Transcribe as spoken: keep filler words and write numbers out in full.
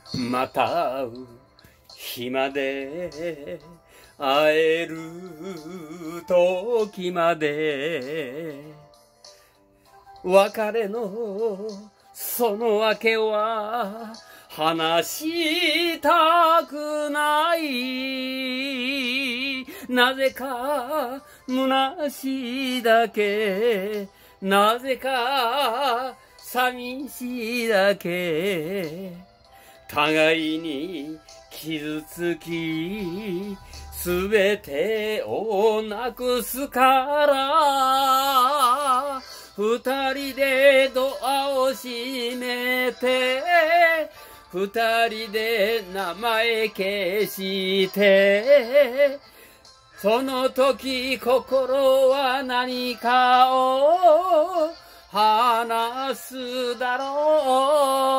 また会う日まで会える時まで別れのその訳は話したくないなぜか虚しいだけなぜか寂しいだけ互いに傷つきすべてをなくすから二人でドアを閉めて二人で名前消してその時心は何かを話すだろう